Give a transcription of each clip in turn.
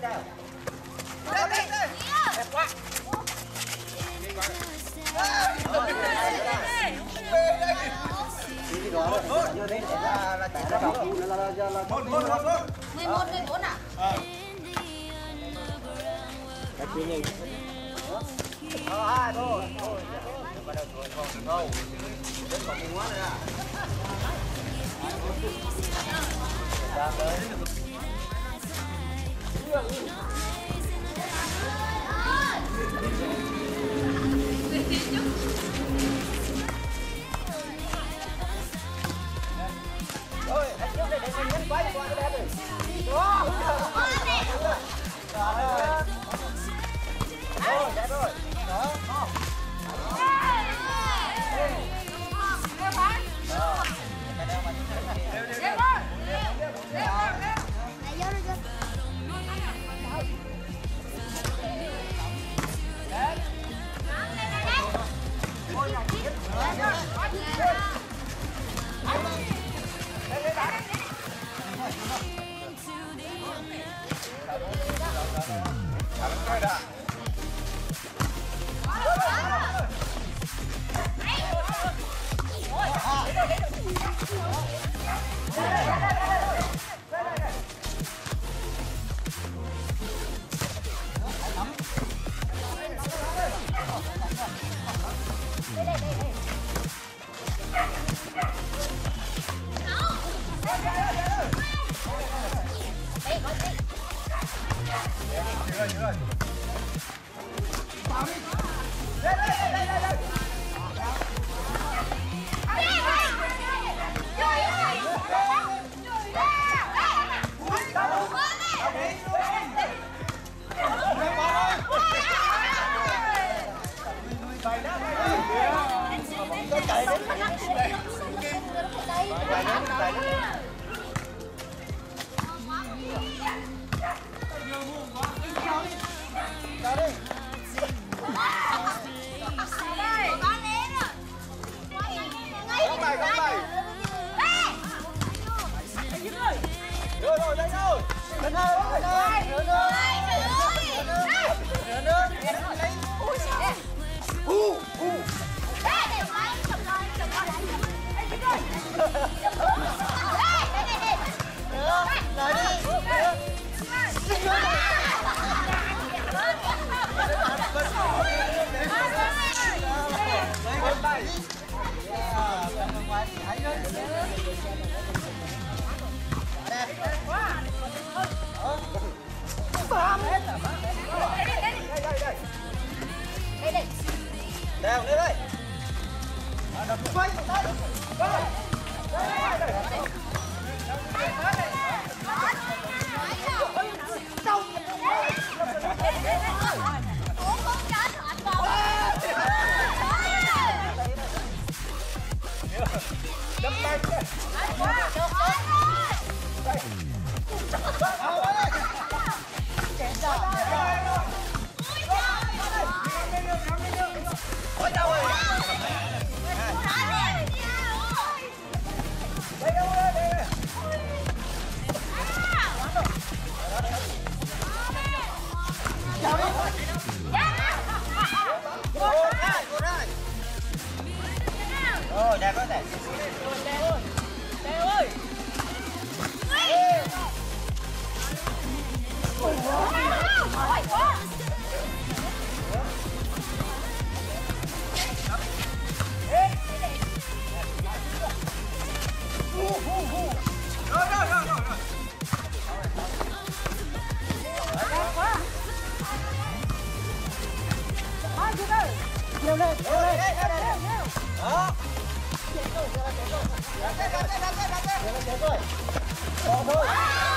Đẹp quá. Mười một à? Thôi. Bắt đầu thôi. Đến còn một quá nữa à. Ra tới. Rồi, anh trước đây để anh nhấn quái qua cái đen này. Đó. Rồi, đẹp rồi. Đó. Đeo lên đây. Đập quay. Rồi, đẹp quá đẹp. Đeo ơi. Leo lên. Đó. Chết rồi. Còn thôi.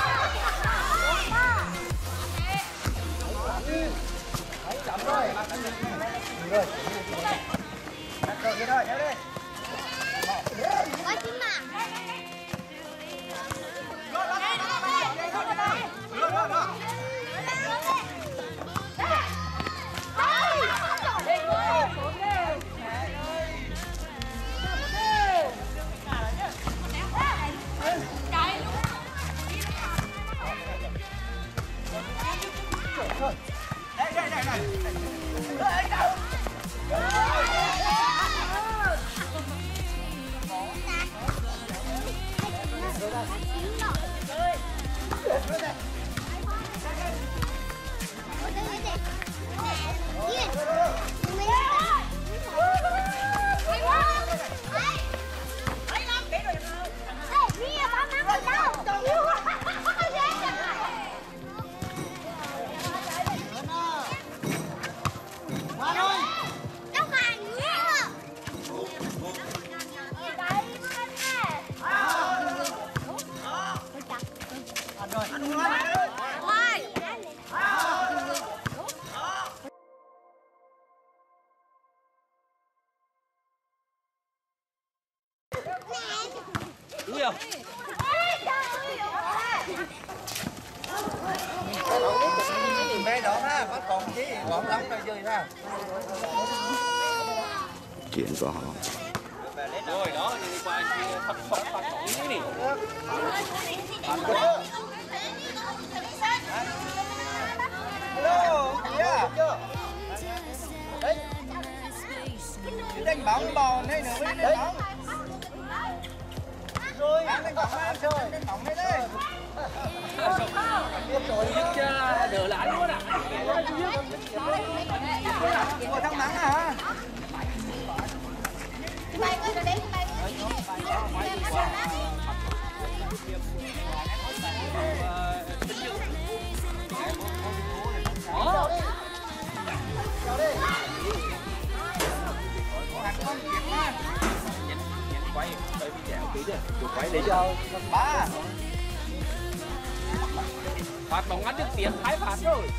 Đấy, chậm rồi. Rồi. Rồi, đi thôi, đeo đi. Có chín mà. chưa? Mẹ đó ha, có còn chứ, còn lắm rồi chơi ha. Chuyện của họ. Rồi đó, đi qua phát cái này. Hello, yeah. Đấy. Đi đánh bóng bò này nữa mới đánh bóng. Rồi, đánh bóng em rồi, đánh bóng này đây. Đỡ lại luôn à. Của thằng Nắng hả? Bay ơi, đến bay. Quay video kỹ đi. Quay để Giờ ba. phạt bóng ăn được tiền thái phạt rồi.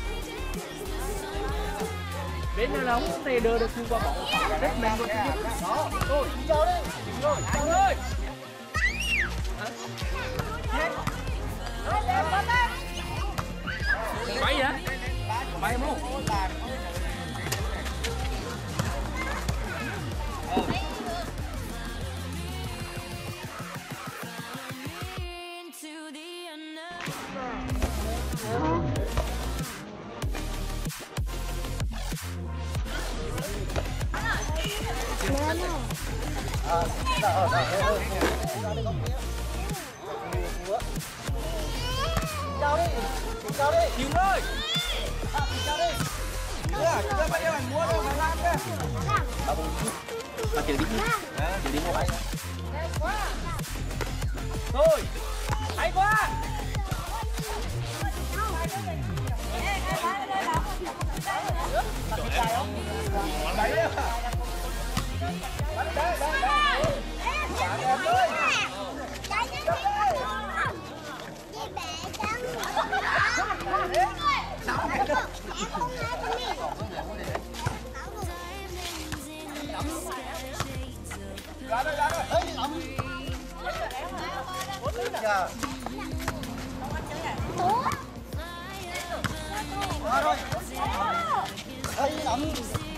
Bên này là không thể đưa được qua bóng đất mình luôn. Rồi, Chờ đi. rồi, ơi. Bay hả? Bay không? Chào đi. Chịu ơi. Chào đi. Chưa bây giờ mình mua đâu mà làm kìa. Mà chỉ đi mua bay. Thôi. Hay quá. Đấy đấy. Ra đây. Ê, ẩm. Dạ. Ra rồi. Ê, ẩm.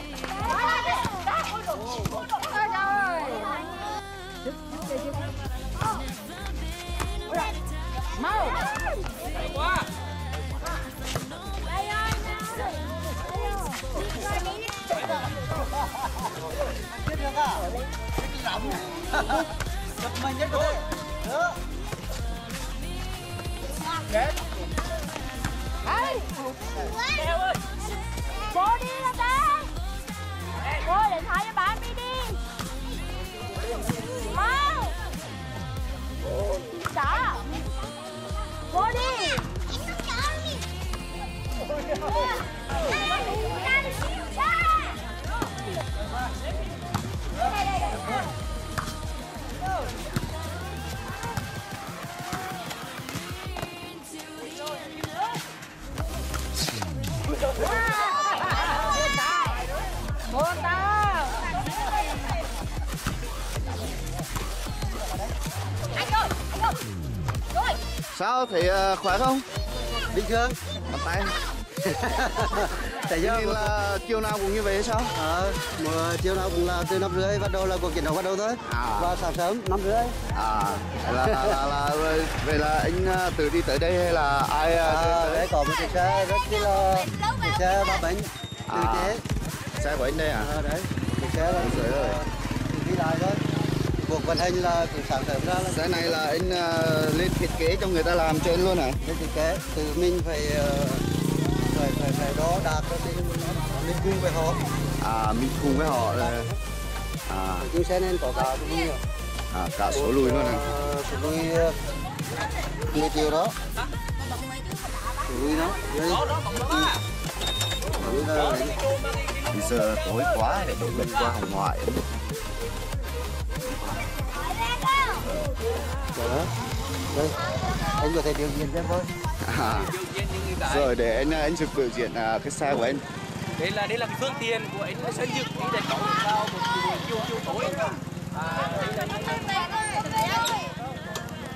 Mau. Hay quá. Chết được à? Ẩm. Giật mình nhất rồi. Nữa. Chết. Đeo ơi. Bố đi ra ta. Bố điện thoại cho bạn đi. Mau. Đó. Bố đi. Bố tao. Sao thấy khỏe không? Bình thường. Bắt tay. Tại Cho nên là chiều nào cũng như vậy hay sao? chiều nào cũng là từ 5:30 bắt đầu là cuộc chiến đấu bắt đầu thôi. Và sáng sớm 5:30. Vậy là anh tự đi tới đây hay là ai? Đấy có một chiếc xe rất là chiếc xe ba bánh tự chế. Xe của anh đây à? Đấy, chiếc xe là đi lại thôi. Cuộc vận hành là từ sáng sớm ra là Xe này là anh lên thiết kế cho người ta làm cho anh luôn hả? lên thiết kế từ mình phải đo đạc cho mình cùng với họ. Mình cùng với họ là Chiếc xe nên có cả cũng nhiều. cả số lùi luôn này. Số lùi 10 triệu đó. Số lùi đó. Bây giờ tối quá để mình qua hồng ngoại. Đó. Đây, anh có thể biểu diễn cho thôi. Rồi để anh sẽ biểu diễn cái xe của anh. Đây là cái phương tiện của anh xây dựng đi đánh bóng vào một chiều tối. Đây là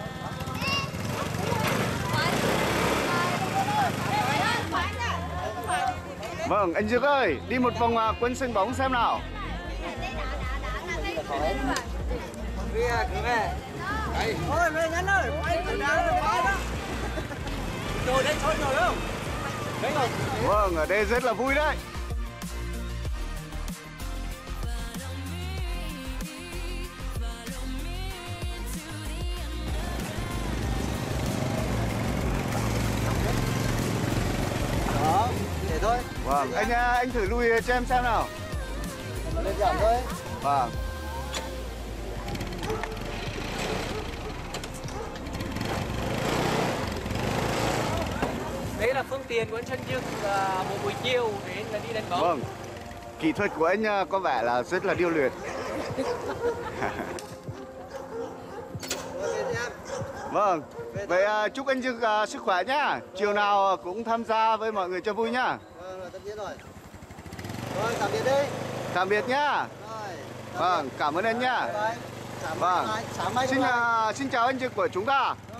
Vâng, anh Dược ơi, đi một vòng quanh sân bóng xem nào. Thôi về nhanh ơi, quay từ đó đó. Rồi đến thôi rồi không? Đấy rồi. Vâng, ở đây rất là vui đấy. Đó, để thôi. Vâng, anh thử lùi cho em xem nào. Lên giảm thôi. Vâng. Đấy là phương tiện của anh Sơn Dương một buổi chiều để là đi đánh bóng. Vâng. Kỹ thuật của anh có vẻ là rất là điêu luyện. Vâng. Vậy chúc anh Dương sức khỏe nhá. Chiều nào cũng tham gia với mọi người cho vui nhá. Vâng, tất nhiên rồi. Rồi, tạm biệt đi. Tạm biệt nhá. Rồi. Vâng, cảm ơn anh nhá. Bye bye. Vâng. Sáng mai Xin chào anh Dực của chúng ta.